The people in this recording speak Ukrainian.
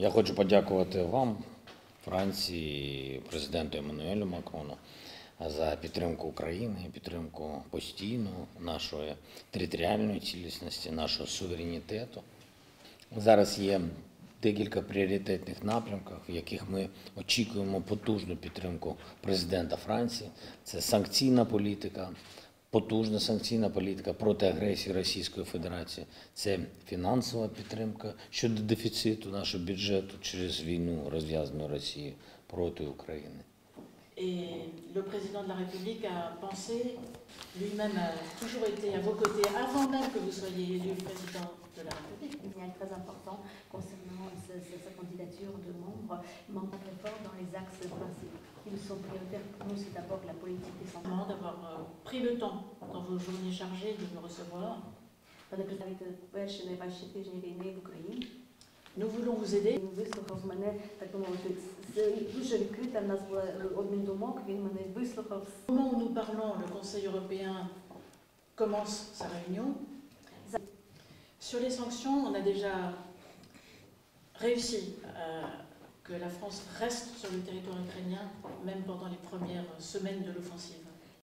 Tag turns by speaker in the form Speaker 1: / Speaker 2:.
Speaker 1: Я хочу подякувати вам, Франції, президенту Еммануелю Макрону, за підтримку України, підтримку постійну нашої територіальної цілісності, нашого суверенітету. Зараз є декілька пріоритетних напрямків, в яких ми очікуємо потужну підтримку президента Франції. Це санкційна політика, потужна санкційна політика проти агресії Російської Федерації. Це фінансова підтримка щодо дефіциту нашого бюджету через війну, розв'язану Росією проти України.
Speaker 2: Et le président de la République a pensé, lui-même a toujours été à vos côtés avant même que vous soyez élu président de la République.
Speaker 3: Il y a très important concernant sa candidature de membre très fort dans les axes principaux. Ils sont prioritaires pour nous, c'est d'abord la politique des santé.
Speaker 2: D'avoir pris le temps dans vos journées chargées de me recevoir. Nous voulons vous aider. Au moment où nous parlons, le Conseil européen commence sa réunion. Sur les sanctions, on a déjà réussi que la France reste sur le territoire ukrainien, même pendant les premières semaines de l'offensive.